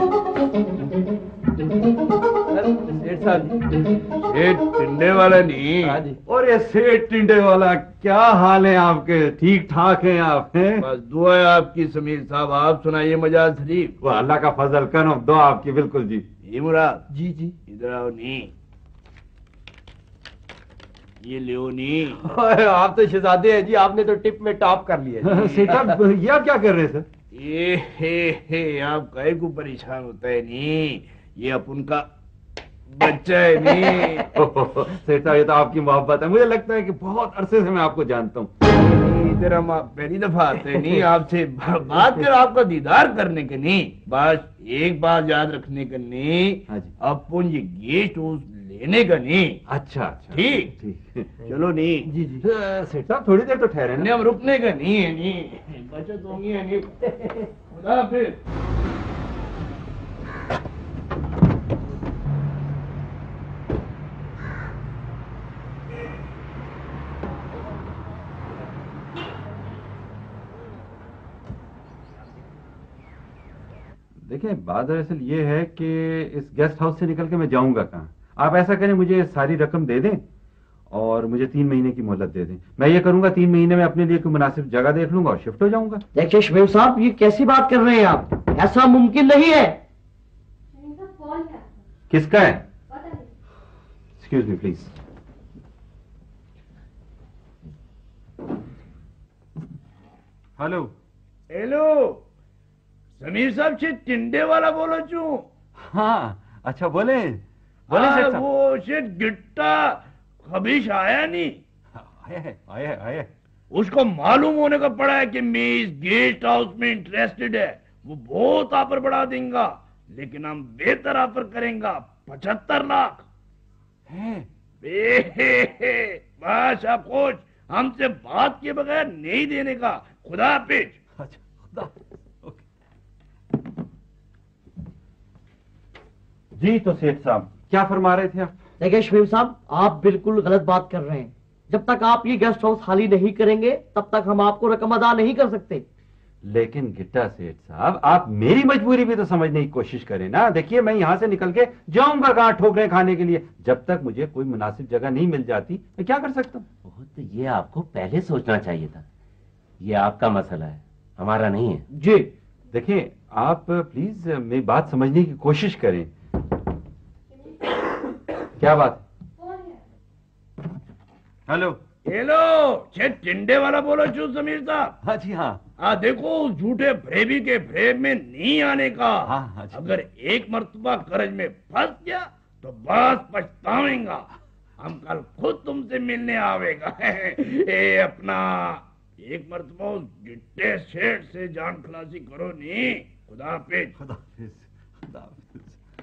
सेठ साहब जी। सेठ टिंडे वाला नहीं। हाँ जी। और ये सेठ टिंडे वाला, क्या हाल है आपके? ठीक ठाक हैं आप? हैं? बस दुआ है आपकी समीर साहब। आप सुनाइए मजाज शरीफ। वो अल्लाह का फजल, करो दो आपकी। बिल्कुल जी। ये मुराद जी जी। इधर आओ नी। ये लियो नी। आप तो शहजादे हैं जी, आपने तो टिप में टॉप कर लिया। सेठ साहब ये आप क्या कर रहे हैं सर? ये हे आप कहे को परेशान होता है नी, ये अपन का बच्चा है नी। सेठ साहब ये तो आपकी मोहब्बत है। मुझे लगता है कि बहुत अरसे से मैं आपको जानता हूँ। इधर हम पहली दफा आते हैं नी, आपसे बात कर, आपका दीदार करने के नहीं। बस एक बात याद रखने का नहीं। हाँ जी। अपन ये गेस्ट हाउस लेने का नहीं। अच्छा अच्छा, ठीक ठीक। चलो नी। जी जी। सेठ साहब थोड़ी देर तो ठहरे नहीं, ना। हम रुकने का नहीं है नी, बचत होंगी है नी। खुदा हाफिज। देखिए बात दरअसल ये है कि इस गेस्ट हाउस से निकल के मैं जाऊंगा कहाँ? आप ऐसा करें, मुझे सारी रकम दे दें और मुझे 3 महीने की मोहलत दे दें। मैं ये करूंगा 3 महीने में अपने लिए कोई मुनासिब जगह देख लूंगा और शिफ्ट हो जाऊंगा। देखिए शमीम साहब, ये कैसी बात कर रहे हैं आप? ऐसा मुमकिन नहीं है। किसका है? Excuse me please. Hello. Hello Sameer साहब से टिंडे वाला बोलो चू। हाँ अच्छा, बोले बोले सेठ साहब। वो से गिट्टा खबीश आया नहीं। आया। उसको मालूम होने का पड़ा है कि मैं इस गेस्ट हाउस में इंटरेस्टेड है। वो बहुत ऑफर बढ़ा देगा, लेकिन हम बेहतर ऑफर करेंगे। 75 लाख है। बस आप खुश, हमसे बात के बगैर नहीं देने का। खुदा हाफिज। अच्छा खुदा। जी तो सेठ साहब क्या फरमा रहे थे आप? देखिए शमीम साहब, आप बिल्कुल गलत बात कर रहे हैं। जब तक आप ये गेस्ट हाउस खाली नहीं करेंगे तब तक हम आपको रकम अदा नहीं कर सकते। लेकिन गिट्टा सेठ साहब, आप मेरी मजबूरी भी तो समझने की कोशिश करें ना। देखिए मैं यहाँ से निकल के जाऊंगा कहाँ ठोकरें खाने के लिए? जब तक मुझे कोई मुनासिब जगह नहीं मिल जाती मैं क्या कर सकता हूँ? तो ये आपको पहले सोचना चाहिए था। ये आपका मसला है, हमारा नहीं है। जी देखिए आप प्लीज मेरी बात समझने की कोशिश करें। क्या बात? हेलो। हेलो छे टिंडे वाला बोलो चू समीर साहब। हाँ जी हाँ। देखो उस झूठे फ्रेबी के फ्रेब में नहीं आने का। हाँ जी। अगर एक मर्तबा कर्ज में फंस गया तो बस पछतावेगा। हम कल खुद तुमसे मिलने आवेगा। अपना एक मर्तबा उस गिट्टे सेठ से जान खलासी करो नहीं। खुदा हाफिज। खुदा हाफिज। खुदा हाफिज।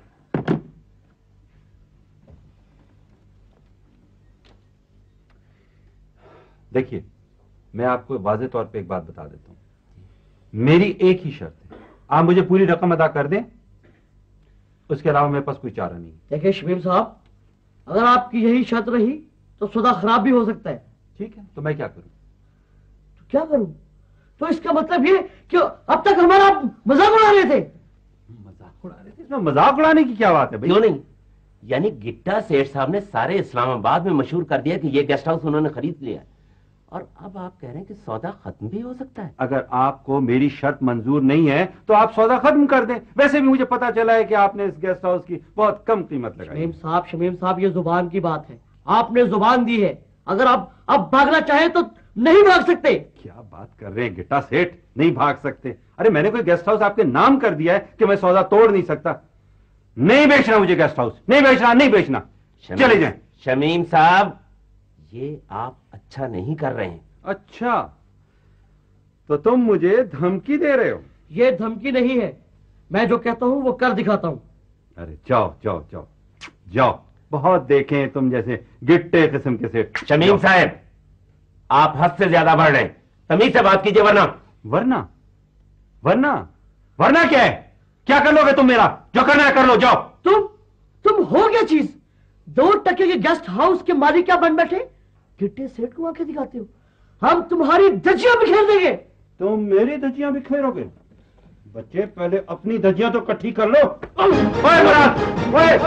देखिए मैं आपको वाज़ेह तौर पे एक बात बता देता हूं। मेरी एक ही शर्त है, आप मुझे पूरी रकम अदा कर दें, उसके अलावा मेरे पास कोई चारा नहीं। देखिए शमीम साहब, अगर आपकी यही शर्त रही तो सौदा खराब भी हो सकता है। ठीक है, तो मैं क्या करूं? तो क्या करूं? तो इसका मतलब ये कि अब तक हमारा मजाक उड़ा रहे थे। मजाक उड़ा रहे थे? इसमें मजाक उड़ाने की क्या बात है भाई? क्यों नहीं? यानी गिट्टा सेठ साहब ने सारे इस्लामाबाद में मशहूर कर दिया कि ये गेस्ट हाउस उन्होंने खरीद लिया, और अब आप कह रहे हैं कि सौदा खत्म भी हो सकता है। अगर आपको मेरी शर्त मंजूर नहीं है तो आप सौदा खत्म कर दें। वैसे भी मुझे पता चला है कि आपने इस गेस्ट हाउस की बहुत कम कीमत लगाई। शमीम साहब ये जुबान की बात है। आपने जुबान दी है, अगर आप अब भागना चाहे तो नहीं भाग सकते। क्या बात कर रहे हैं गिट्टा सेठ, नहीं भाग सकते? अरे मैंने कोई गेस्ट हाउस आपके नाम कर दिया है कि मैं सौदा तोड़ नहीं सकता। नहीं बेचना मुझे गेस्ट हाउस, नहीं बेचना, नहीं बेचना। चले जाएं। शमीम साहब, ये आप अच्छा नहीं कर रहे हैं। अच्छा, तो तुम मुझे धमकी दे रहे हो? ये धमकी नहीं है, मैं जो कहता हूँ वो कर दिखाता हूँ। अरे जाओ जाओ जाओ जाओ, बहुत देखे हैं तुम जैसे गिट्टे किस्म के सेठ। शमीम साहब, आप हद से ज्यादा बढ़ रहे हैं, तमीज से बात कीजिए वरना। वरना वरना वरना क्या है? क्या कर लोगे तुम मेरा? जो करना है कर लो, जाओ। तुम हो क्या चीज? 2 टके के गेस्ट हाउस के मालिक क्या बन बैठे? गिट्टे सेठ को आंखें दिखाते हो? हम तुम्हारी धज्जियां बिखेर देंगे। तुम मेरी धज्जियां बिखेरोगे? बच्चे पहले अपनी धज्जियां तो इकट्ठी कर लो। ओए मुराद, ओए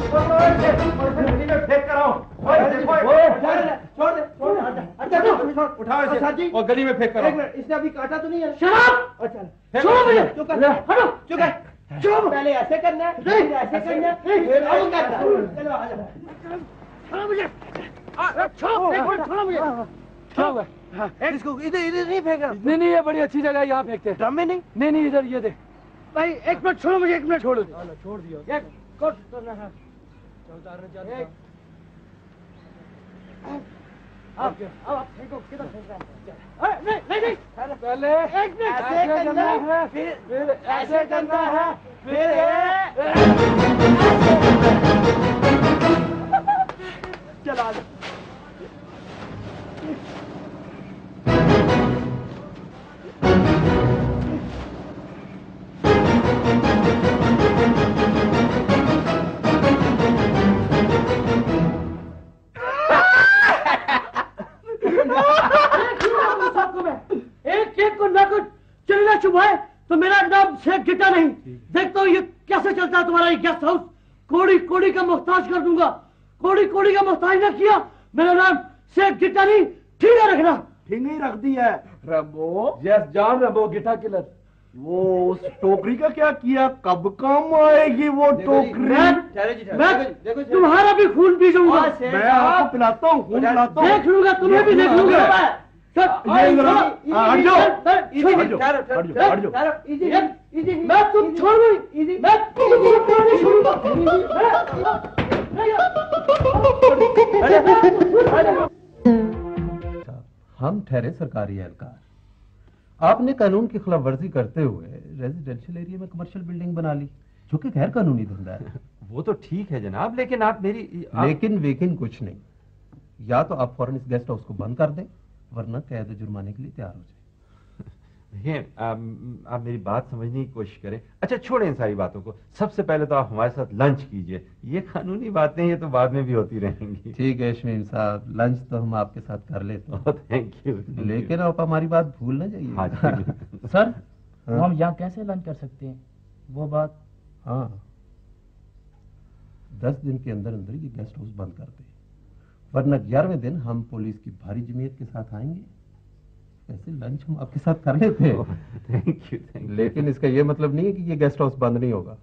फेंक कर आओ। उठाओ इसे और गली में फेंक कर आओ। इसने अभी काटा तो नहीं है? शराब! छोड़ो मुझे! हटो! चुप है! छोड़ो! पहले ऐसे करना है, फिर ऐसे करना है, फिर ऐसे करना है। चलो आ जाओ। छोड़ो मुझे! छोड़ो मुझे! छोड़ो! इसको इधर नहीं फेंकना। नहीं, ये बड़ी अच्छी जगह है, यहाँ फेंकते हैं। ड्रम में नहीं? नहीं, इधर ये दे भाई। 1 मिनट छोड़ो मुझे, 1 मिनट छोड़ दिया। अब आप फेंको, किधर फेंक रहे हैं? नहीं, पहले ऐसे करना है, फिर ऐसे करना है, फिर चला। एक को ना कुछ चलना चुप है तो मेरा नाम शेख गिट्टा नहीं। देखता हूँ ये कैसे चलता है तुम्हारा ये गेस्ट हाउस। कोड़ी का मोहताज कर दूंगा। कोड़ी का मोहताज ना किया, मेरा नाम शेख गिट्टा नहीं। ठीक है रखना। ठीक नहीं रख दी है रंबो। यस जान रंबो, गिट्टा किलर। वो उस टोकरी का क्या किया? कब काम आएगी वो टोकरी? मैं तुम्हारा भी खून पी जाऊंगा। मैं आपको पिलाता हूँ, खून पिलाता हूँ। देख लूंगा, तुम्हें भी देख लूंगा। मैं तुम छोड़ दूंगी, मैं तुमको छोड़ूंगा। हम ठहरे सरकारी एहलकार, आपने कानून की खिलाफ वर्जी करते हुए रेजिडेंशियल एरिया में कमर्शियल बिल्डिंग बना ली, जो कि गैर कानूनी धंधा है। वो तो ठीक है जनाब, लेकिन आप मेरी लेकिन कुछ नहीं। या तो आप फौरन इस गेस्ट हाउस को बंद कर दें, वरना कैद जुर्माने के लिए तैयार हो जाए। आप मेरी बात समझने की कोशिश करें। अच्छा छोड़ें इन सारी बातों को, सबसे पहले तो आप हमारे साथ लंच कीजिए। ये कानूनी बातें ये तो बाद में भी होती रहेंगी। ठीक है शमीम साहब, लंच तो हम आपके साथ कर लेते हैं। Thank you. लेकिन आप हमारी बात भूल ना जाइए। हाँ सर, तो हम यहाँ कैसे लंच कर सकते हैं? वो बात। हाँ, 10 दिन के अंदर अंदर ये गेस्ट हाउस बंद कर दें, वरना 11वें दिन हम पुलिस की भारी जमीयत के साथ आएंगे। ऐसे लंच हम आपके साथ कर लेते हैं। Thank you. लेकिन इसका ये मतलब नहीं है कि ये गेस्ट हाउस बंद नहीं होगा।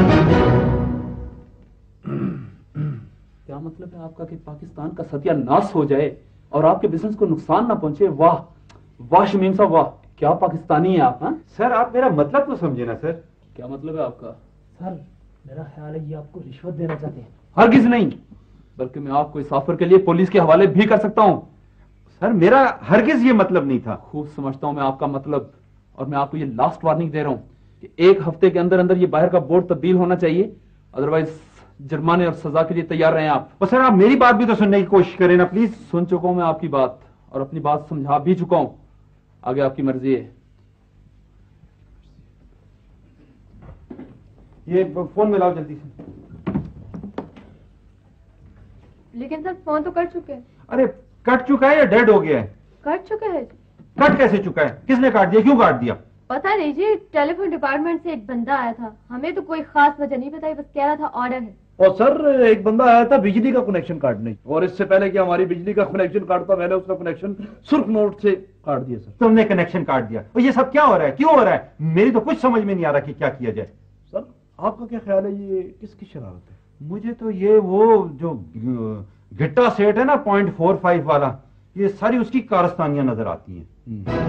क्या मतलब है आपका कि पाकिस्तान का सत्यानाश हो जाए और आपके बिजनेस को नुकसान ना पहुंचे? वाह वाह शमीम साहब, वाह, क्या पाकिस्तानी है आप। हाँ सर, आप मेरा मतलब तो समझे ना सर। क्या मतलब है आपका? सर, मेरा ख्याल है ये आपको रिश्वत देना चाहते हैं। हरगिज नहीं, बल्कि मैं आपको इस ऑफर के लिए पुलिस के हवाले भी कर सकता हूँ। सर, मेरा हरगिज ये मतलब नहीं था। खूब समझता हूं मैं आपका मतलब, और मैं आपको ये लास्ट वार्निंग दे रहा हूं कि 1 हफ्ते के अंदर अंदर ये बाहर का बोर्ड तब्दील होना चाहिए, अदरवाइज जुर्माने और सजा के लिए तैयार रहें आप। और सर, आप मेरी बात भी तो सुनने की कोशिश करें ना प्लीज। सुन चुका हूं मैं आपकी बात और अपनी बात समझा भी चुका हूं, आगे आपकी मर्जी है। ये फोन मिलाओ जल्दी से। लेकिन सर फोन तो कर चुके हैं। अरे कट चुका है या डेड हो गया है? कट चुका है। कट कैसे चुका है? किसने काट दिया? क्यों काट दिया? पता नहीं जी, टेलीफोन डिपार्टमेंट से एक बंदा आया था, हमें तो कोई खास वजह नहीं बताई, बस कह रहा था ऑर्डर है। और सर, एक बंदा आया था बिजली का कनेक्शन काटने, और इससे पहले कि हमारी बिजली का कनेक्शन काटता, मैंने उसका कनेक्शन सुर्ख नोट से काट दिया। सर, तुमने कनेक्शन काट दिया? और ये सब क्या हो रहा है? क्यों हो रहा है? मेरी तो कुछ समझ में नहीं आ रहा कि क्या किया जाए। सर, आपका क्या ख्याल है, ये किसकी शरारत है? मुझे तो ये वो जो गिट्टा सेट है ना 0.45 वाला, ये सारी उसकी कारस्तानियां नजर आती हैं।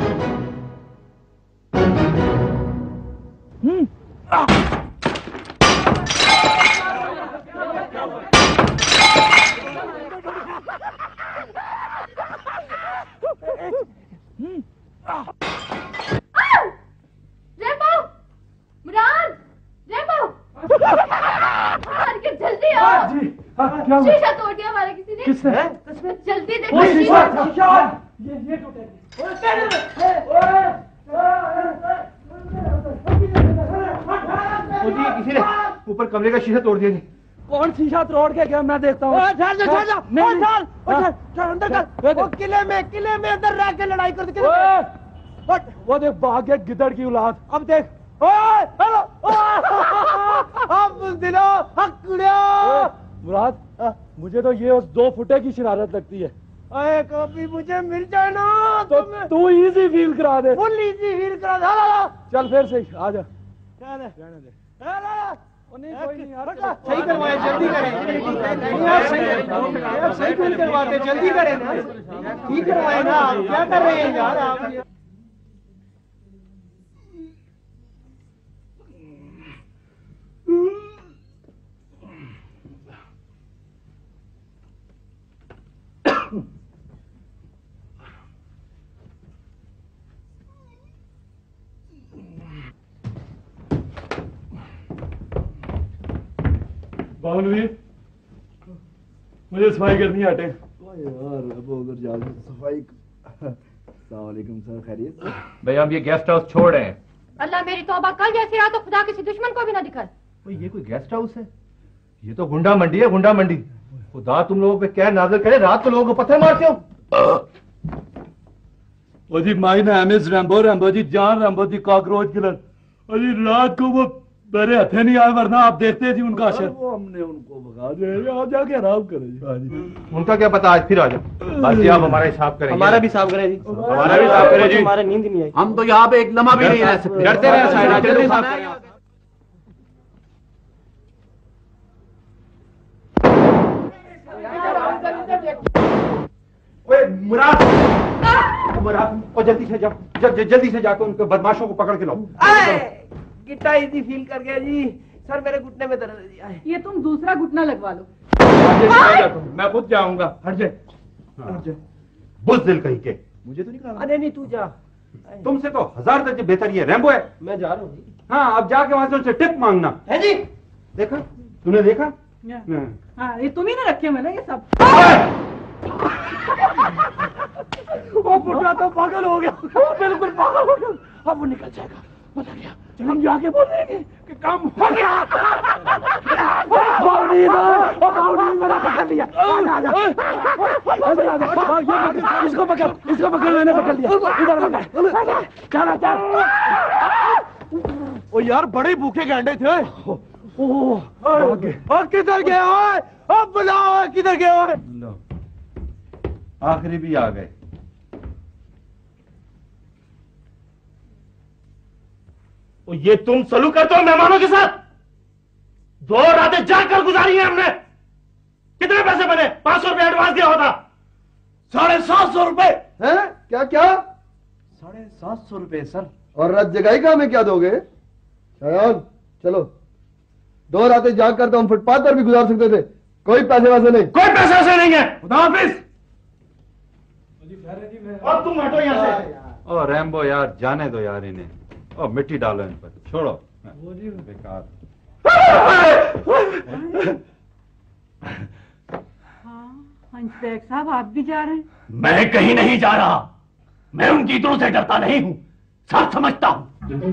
रैम्बो, मुराद, रैम्बो, जल्दी आओ। क्या शीशा तोड़ दिया हमारे किसी ने। किसने? जल्दी देखो। ये किसी ने ऊपर कमरे का शीशा तोड़ दिया जी। कौन शीशा तोड़ के गया? मैं देखता हूँ। किले में अंदर रह के लड़ाई कर दी। वो देख भाग गया गिदड़ की औलाद। अब देख मुराद, मुझे तो ये उस 2 फुटे की शरारत लगती है। अरे कभी मुझे मिल जाए ना तो तू इजी फील करा दे। फुल इजी फील करा दे। चल फिर से आ जा। रहने दे। सही करवाए, जल्दी करें। सही फील करवाते, जल्दी करें ना। ठीक करवाए ना, क्या कर रहे हैं यार आप? नवीद, मुझे सफाई करनी है। हटे यार अब उधर जाके सफाई। अस्सलामुअलैकुम सर, खैरियत? भाई हम ये गेस्ट हाउस छोड़ रहे हैं। अल्लाह मेरी तौबा, कल जैसी रात तो खुदा किसी दुश्मन को भी ना दिखाए। ये कोई गेस्ट हाउस है? ये तो गुंडा मंडी है, गुंडा मंडी। खुदा तुम लोगों पे क्या नाज़िल करे, रात को लोगों को पत्थर मारते हो। ओ जी माई नाम इज रैम्बो, रैम्बो जी जान, रैम्बो जी कॉकरोच किलर। और जी रात को वो मेरे हथे नहीं आए, वरना आप देखते जी उनका असर। वो हमने उनको भगा दिया। आ जाके आराम करें जी। उनका क्या पता, आज फिर आ जाओ। बस जी आप हमारा हिसाब करेंगे। हमारा भी हिसाब करें जी। हमारा भी हिसाब करें जी। हमारे नींद नहीं आई। हम तो यहाँ पे एक लम्हा भी नहीं रह सकते। डरते रहे साइड, जल्दी हिसाब करें। मुराद, जल्दी से जाओ, जल्दी से जाकर उनके बदमाशों को पकड़ के लाओ। गिट्टा इजी फील कर गया जी। सर मेरे घुटने में दर्द दिया है। ये तुम दूसरा घुटना लगवा लो। मैं खुद जाऊंगा। हट जाए। बुज़दिल कहीं के। मुझे तो नहीं कहा। अरे नहीं, तू जा। तुमसे तो 1000 दर्जे बेहतर ये रैम्बो है। मैं जा रहा हूँ। हाँ, अब जाके वहां से उनसे टिप मांगना है जी। देखा तूने, देखा? हाँ, ये तुम ही ने रखे मैंने ये सब। वो बुढ़ा तो पागल हो गया, बिल्कुल पागल हो गया। अब वो निकल जाएगा। पता क्या, हम जाके बोल देंगे कि काम हो गया। मैंने पकड़ लिया। इसको पकड़, मैंने पकड़ लिया। इधर पकड़, चला चल। ओ यार बड़े भूखे गैंडे थे। किधर गए? अब बुलाओ, किधर गए? आखिरी भी आ गए। ये तुम सलूक करते हो मेहमानों के साथ? 2 रातें जाकर गुजारी हैं हमने। कितने पैसे बने? 500 रुपए एडवांस दिया होता। 750 रुपए हैं? क्या क्या? 750 रुपए सर। और रात जगाई का हमें क्या दोगे? शायान चलो, 2 रातें जाग कर तो हम फुटपाथ पर भी गुजार सकते थे। कोई पैसे वैसे नहीं। कोई पैसे वैसे नहीं है। खुदा हाफिज। और तुम हटो यहाँ से। ओ रैम्बो यार, जाने दो यार इन्हें। ओ मिट्टी डालो इन पर, छोड़ो। बेकार। हाँ, हंसबैग साहब आप भी जा रहे हैं? मैं कहीं नहीं जा रहा। मैं उनकी ईंटों से डरता नहीं हूँ, साफ समझता हूँ।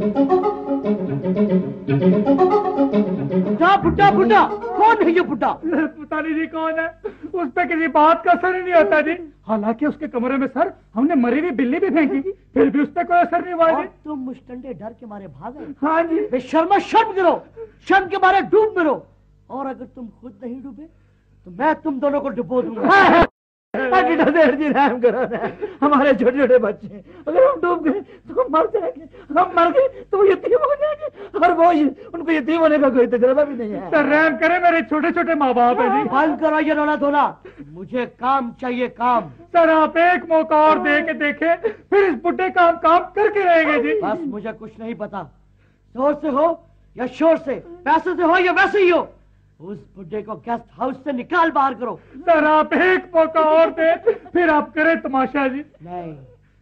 फुटा कौन है ये फुटा? पता नहीं जी कौन है। उस पे किसी बात का असर ही नहीं होता जी। हालांकि उसके कमरे में सर हमने मरी हुई बिल्ली भी फेंकी, फिर भी उस पर कोई असर नहीं हुआ जी। तुम मुस्टंडे डर के मारे भागे। हाँ जी। बेशर्मा शर्म करो, शर्म के मारे डूब मरो। और अगर तुम खुद नहीं डूबे तो मैं तुम दोनों को डुबो दूंगा। जी रहम करो ना, हमारे छोटे छोटे बच्चे, अगर हम डूब गए तो हम मर जाएंगे। हम मर गए तो वो यतीम हो जाएंगे, और वो उनको यतीम होने का कोई तजुर्बा भी नहीं है। रहम करे, मेरे छोटे छोटे माँ बाप है जी। बंद करो ये रोना धोना। मुझे काम चाहिए, काम। सर आप एक मौका और दे के देखे, फिर इस बुढ़े का हम काम करके रहेंगे जी। बस मुझे कुछ नहीं पता, जोर से हो या शोर से, पैसे से हो या वैसे ही हो, उस बुढ़े को गेस्ट हाउस से निकाल बाहर करो। सर आप एक मौका और दे, फिर आप करें तमाशा जी। नहीं,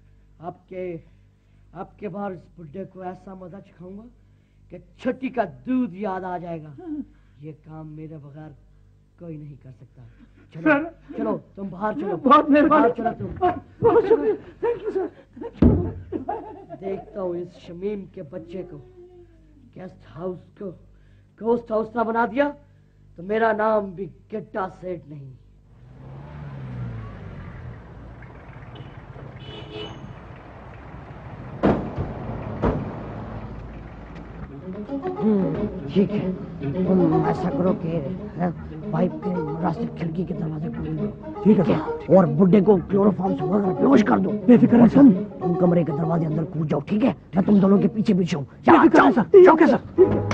आपके बाहर इस बुढ़े को ऐसा मजा सिखाऊंगा कि छठी का दूध याद आ जाएगा। ये काम मेरे बगैर कोई नहीं कर सकता। चलो सर, चलो तुम बाहर चलो। बहुत मेहरबानी। चलो तुम। बहुत शुक्रिया, थैंक यू सर। देखता हूँ इस शमीम के बच्चे को गेस्ट हाउस को घोस्ट हाउस ना बना दिया तो मेरा नाम भी गिट्टा सेठ नहीं। ठीक है, तुम ऐसा करो कि पाइप के रास्ते खिड़की के दरवाजे खोल दो। ठीक है, और बुड्ढे को क्लोरोफॉर्म से बेहोश कर दो। बेफिक्र तुम कमरे के दरवाजे अंदर कूद जाओ। ठीक है, मैं तुम दोनों के पीछे पीछे हूँ। Okay sir.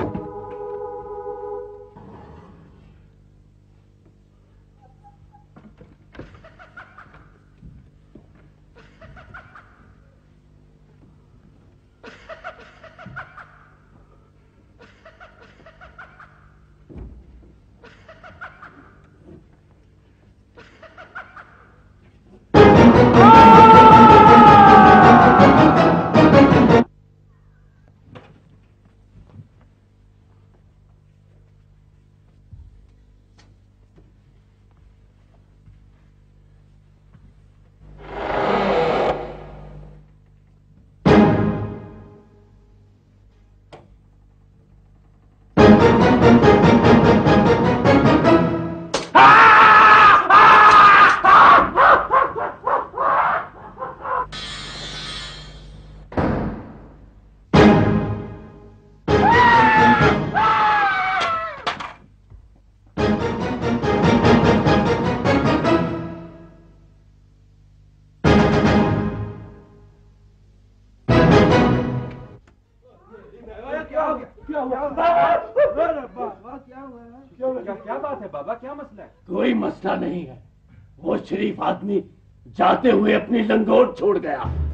क्या बात है बाबा, क्या मसला है? कोई मसला नहीं है, वो शरीफ आदमी जाते हुए अपनी लंगोट छोड़ गया।